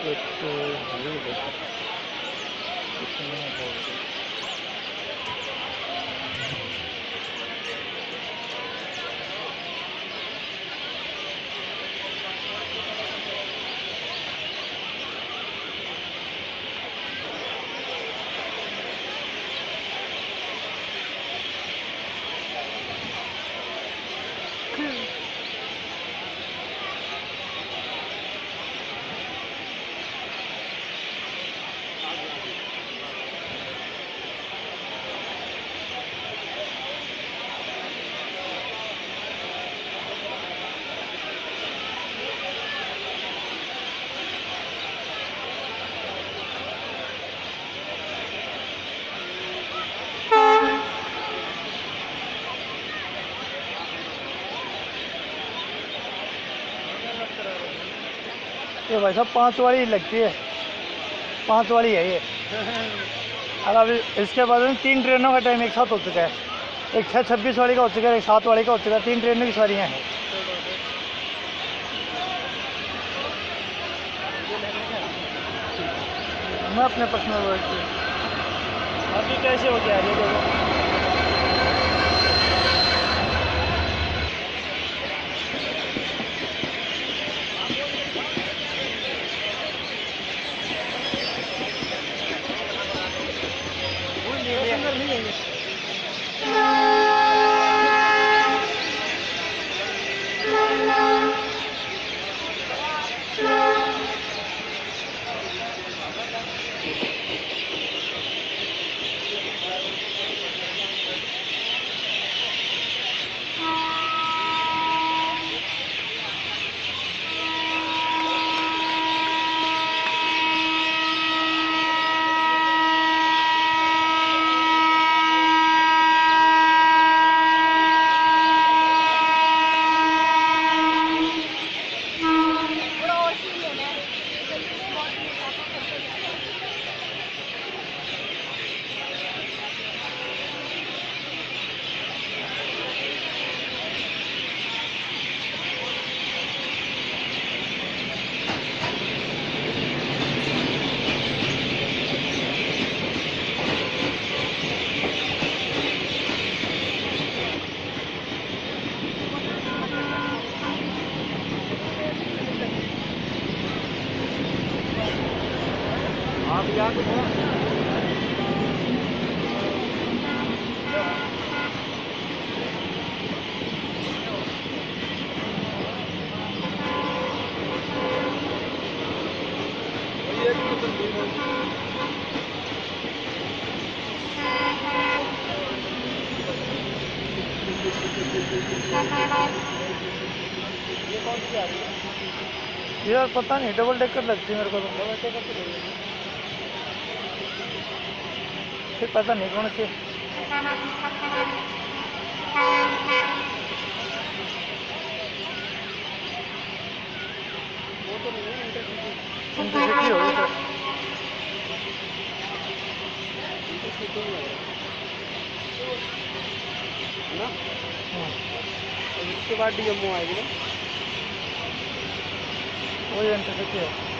तो भरी देखो कितने बोलते। ये भाई साहब 5 वाली लगती है, 5 वाली है ये। और अभी इसके बाद में 3 ट्रेनों का टाइम एक साथ हो चुका है। एक 6:26 वाली का हो चुका है, एक 7 वाली का हो चुका है। 3 ट्रेनों की सवारियाँ हैं। मैं अपने पर्सनल वर्क की अभी कैसे हो गया ये देखो। आप यहाँ पे ये कौन सी आ रही है यार? पता नहीं, डबल डेकर लगती है मेरे को तो। डबल डेकर तो फिर पता नहीं कौन सी। वो तो नहीं है, इंटरसिटी होगी सर। इंटरसिटी है ना। इसके बाद डीएमओ आएगी ना, वही इंटरसिटी है।